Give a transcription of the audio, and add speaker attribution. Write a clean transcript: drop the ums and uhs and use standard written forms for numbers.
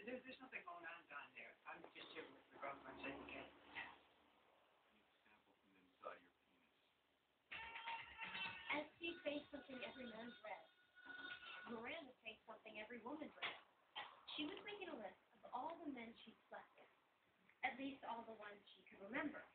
Speaker 1: there's something going on down there. I'm just here with the girlfriend saying, okay.
Speaker 2: Sample from inside your penis.
Speaker 3: As Steve faced something every man read, Miranda faced something every woman read. She was making a list of all the men she'd slept with, at least all the ones she could remember.